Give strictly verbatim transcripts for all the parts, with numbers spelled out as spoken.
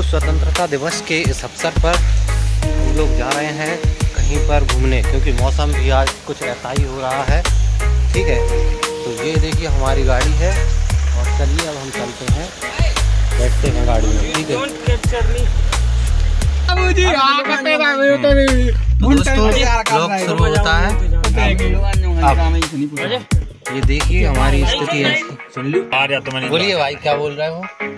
स्वतंत्रता दिवस के इस अवसर पर हम लोग जा रहे हैं कहीं पर घूमने, क्योंकि मौसम भी आज कुछ ऐसा ही हो रहा है। ठीक है, तो ये देखिए हमारी गाड़ी है और चलिए अब हम चलते हैं, बैठते हैं गाड़ी में। ठीक है दोस्तों, ब्लॉग शुरू होता है। ये देखिए हमारी स्थिति है। सुन ली, बोलिए भाई क्या बोल रहे हो?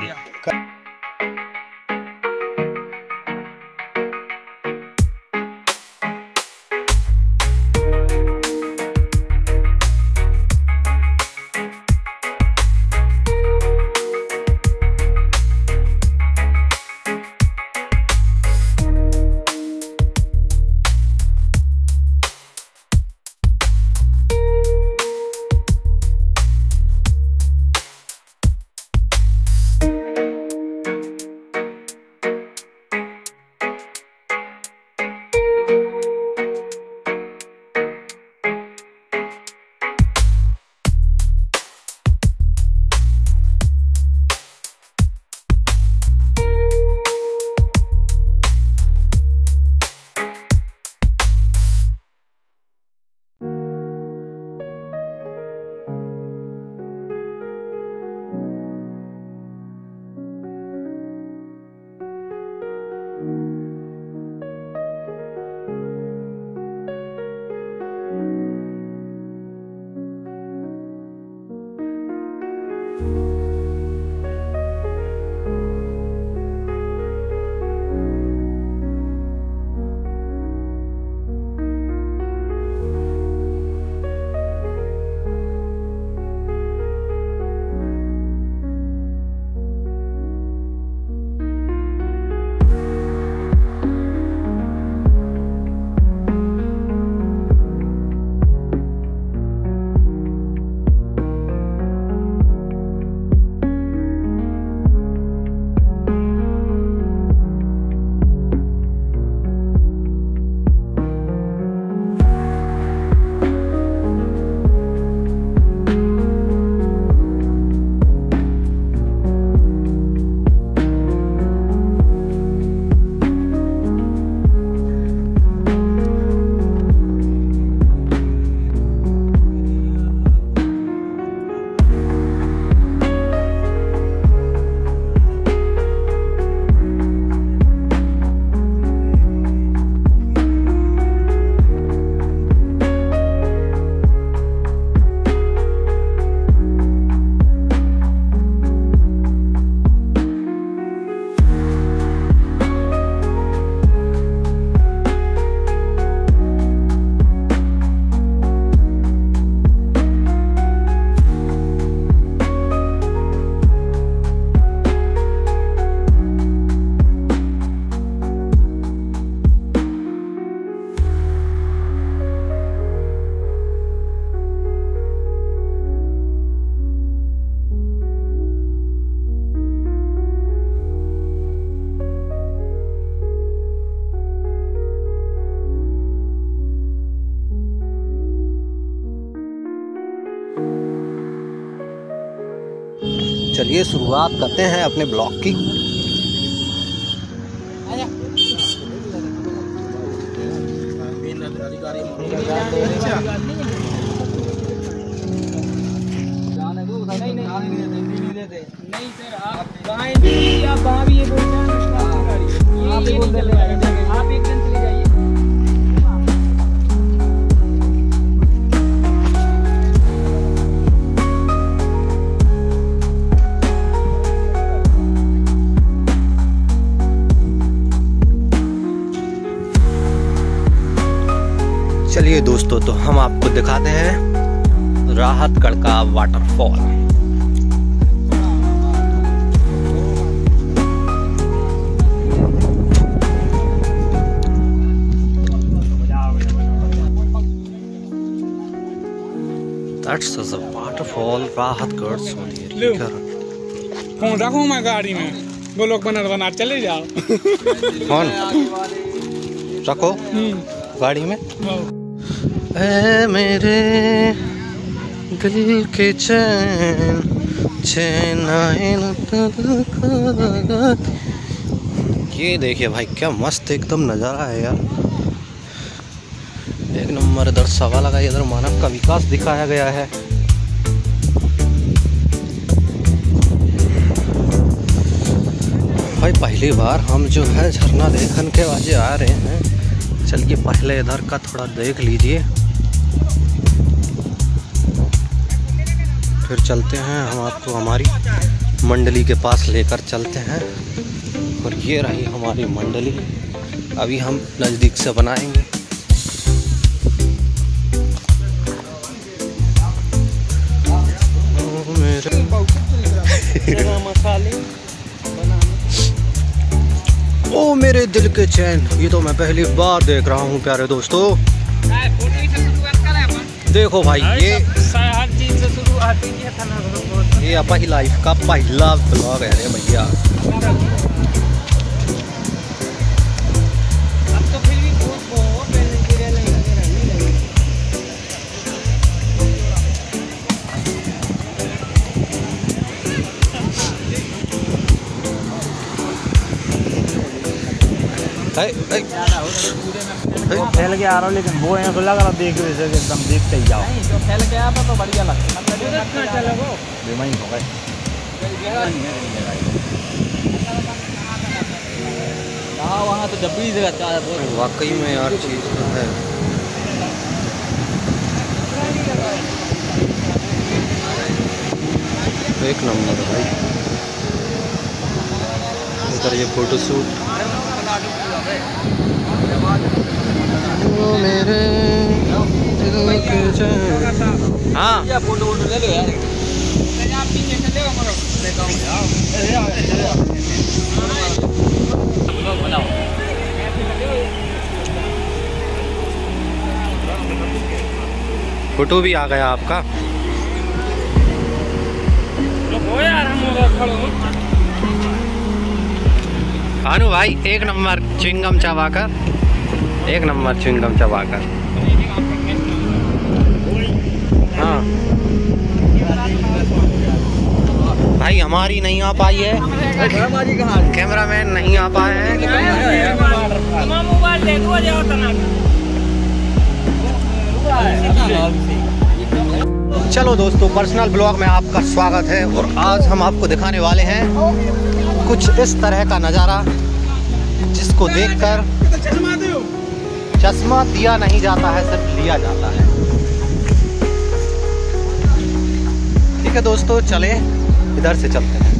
चलिए शुरुआत करते हैं अपने ब्लॉग की। नहीं सर, आप बाएं भी या बाएं भी ये बोलते हैं, आप ये नहीं चल पाएगा, आप एक दिन चले जाइए। चलिए दोस्तों, तो हम आपको दिखाते हैं राहतगढ़ का waterfall. That's the waterfall Rahatgarh सोनेरी। फोन रखो मैं गाड़ी में, ब्लॉग बना बना चले जाओ। फोन रखो गाड़ी में। ऐ मेरे दिल के चैन चैन आए न ये देखिए भाई क्या मस्त एकदम नज़ारा है यार, एक नंबर। इधर सवा लगा, इधर मानव का विकास दिखाया गया है। भाई पहली बार हम जो है झरना देखने के वाजे आ रहे हैं। चलिए पहले इधर का थोड़ा देख लीजिए, फिर चलते हैं हम आपको हमारी मंडली के पास लेकर चलते हैं। और ये रही हमारी मंडली, अभी हम नज़दीक से बनाएंगे। ओ मेरे मसाले ओ मेरे दिल के चैन, ये तो मैं पहली बार देख रहा हूँ प्यारे दोस्तों। देखो भाई ये हर चीज से शुरू आती है, ये अपनी लाइफ का पहला ब्लॉग है रे भैया। अब तो फिर भी बहुत बहुत पहले गिरे नहीं लगे। है है फैल के आ रहा हूँ, लेकिन वो है को लग रहा देख वैसे एकदम देखते ही जाओ। जो फैल के आया था तो बढ़िया लगता है। बेमानी हो गए। हाँ वहाँ तो जब भी जगह वाकई में यार चीज़ तो है। एक नंबर भाई। इधर ये फोटो शूट, ओ मेरे दिल के चैन। हाँ फोटो वोटो ले लो यार। फोटो भी आ गया आपका। अनु भाई एक नंबर च्युइंगम चबाकर, एक नंबर च्युइंगम चबाकर। हाँ भाई हमारी नहीं आ पाई है, कैमरामैन नहीं आ पाए हैं। चलो दोस्तों, पर्सनल ब्लॉग में आपका स्वागत है। और आज हम आपको दिखाने वाले हैं कुछ इस तरह का नज़ारा जिसको देखकर चश्मा दिया नहीं जाता है, सिर्फ लिया जाता है। ठीक है दोस्तों, चले इधर से चलते हैं।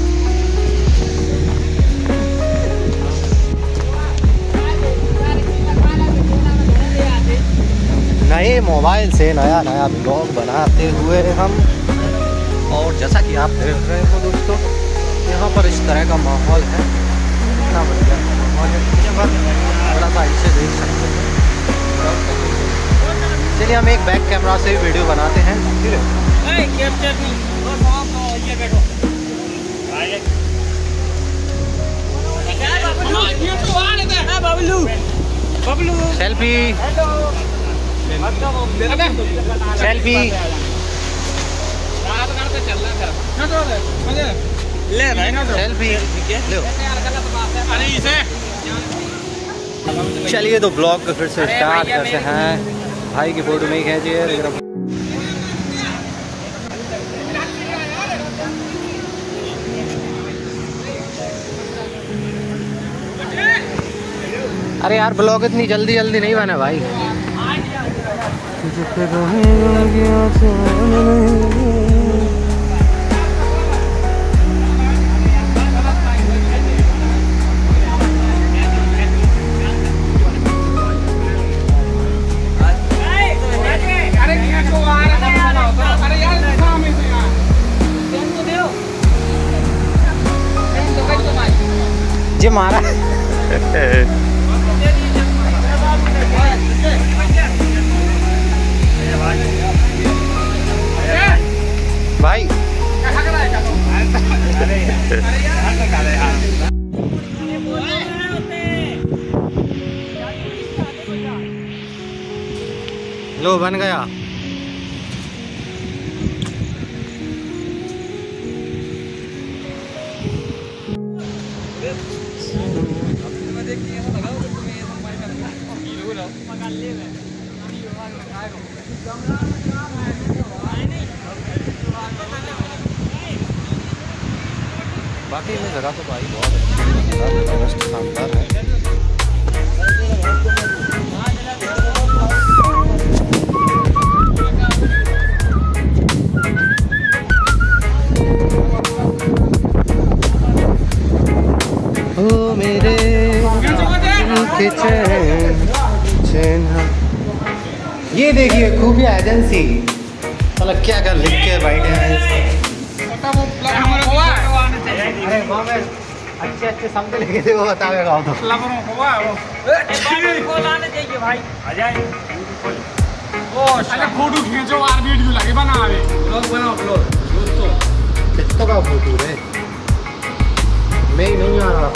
नए मोबाइल से नया नया ब्लॉग बनाते हुए हम, और जैसा कि आप देख रहे हो दोस्तों, यहाँ पर इस तरह का माहौल है। इतना बढ़िया माहौल है, थोड़ा सा इसे देख सकते हैं। चलिए हम एक बैक कैमरा से भी वीडियो बनाते हैं। ठीक है, सेल्फी सेल्फी सेल्फी लो। चलिए तो ब्लॉग को फिर से स्टार्ट करते हैं। भाई की फोटो नहीं खींचिए। अरे यार ब्लॉग इतनी जल्दी जल्दी नहीं बना भाई। जी मारा भाई लो बन गया। बाकी में जगह तो भाई बहुत अच्छी शानदार है। ओ मेरे के चैन चैन। ये देखिए खुफिया एजेंसी, मतलब क्या क्या लिख के बैठे हैं। अरे अच्छे अच्छे शब्द लिखे थे वो बतावेगा तो फोटो खींचो और वीडियो लगे बनावे ब्लॉग बनाओ ब्लॉग दोस्तों। कितना का फोटो है मैं ही नहीं आ रहा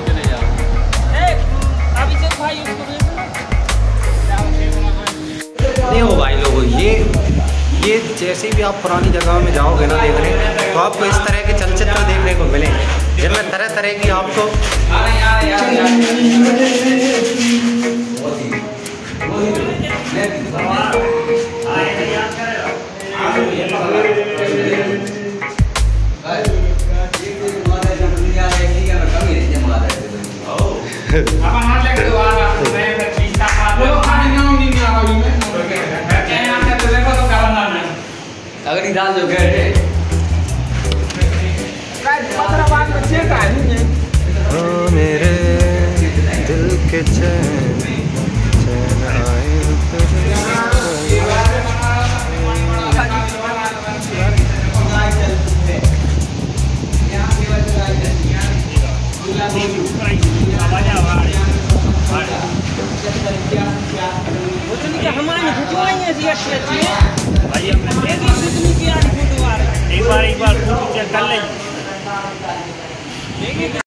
नहीं हो भाई लोगों। ये ये जैसे भी आप पुरानी जगह में जाओगे ना देखने, तो आपको इस तरह के चलचित्र देखने को मिलेंगे जिनमें तरह तरह की आपको अगली दाल जो गए ओ मेरे दिल के चैन चैन आए एक बार एक बार फोटो चेक कर लेंगे।